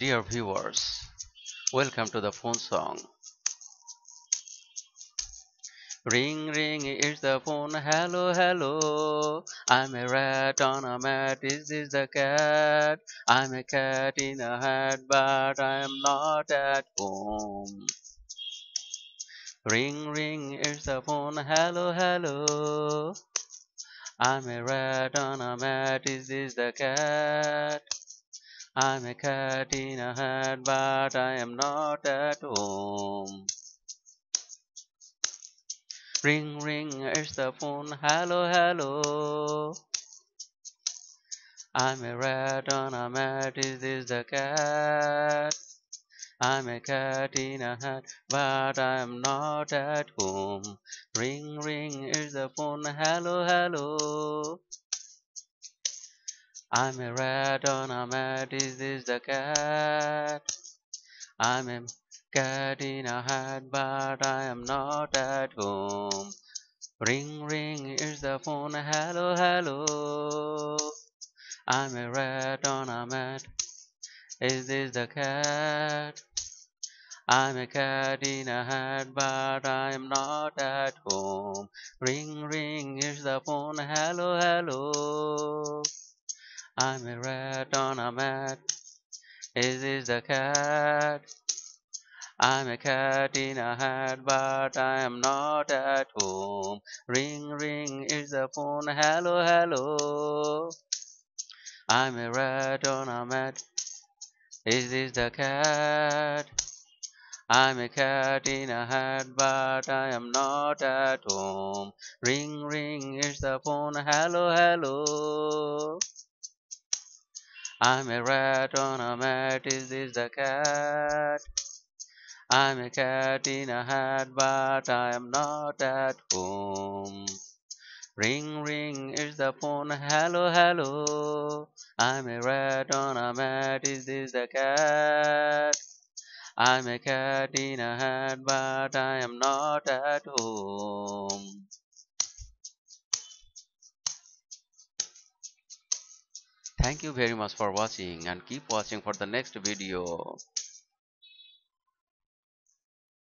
Dear viewers, welcome to the phone song. Ring ring, it's the phone. Hello hello. I'm a rat on a mat. Is this the cat? I'm a cat in a hat, but I am not at home. Ring ring, it's the phone. Hello hello. I'm a rat on a mat. Is this the cat? I'm a cat in a hat, but I am not at home. Ring ring, it's the phone. Hello hello. I'm a rat on a mat. Is this the cat? I'm a cat in a hat, but I'm not at home. Ring ring, it's the phone. Hello hello. I'm a rat on a mat. Is this the cat? I'm a cat in a hat, but I am not at home. Ring ring, it's the phone. Hello hello. I'm a rat on a mat. Is this the cat? I'm a cat in a hat, but I'm not at home. Ring ring, it's the phone. Hello hello. I'm a rat on a mat. Is this the cat? I'm a cat in a hat, but I am not at home. Ring ring, it's the phone. Hello hello. I'm a rat on a mat. Is this the cat? I'm a cat in a hat, but I am not at home. Ring ring, it's the phone. Hello hello. I'm a rat on a mat. Is this the cat? I'm a cat in a hat, but I am not at home. Ring ring, it's the phone. Hello hello. I'm a rat on a mat. Is this the cat? I'm a cat in a hat, but I am not at home. Thank you very much for watching and keep watching for the next video.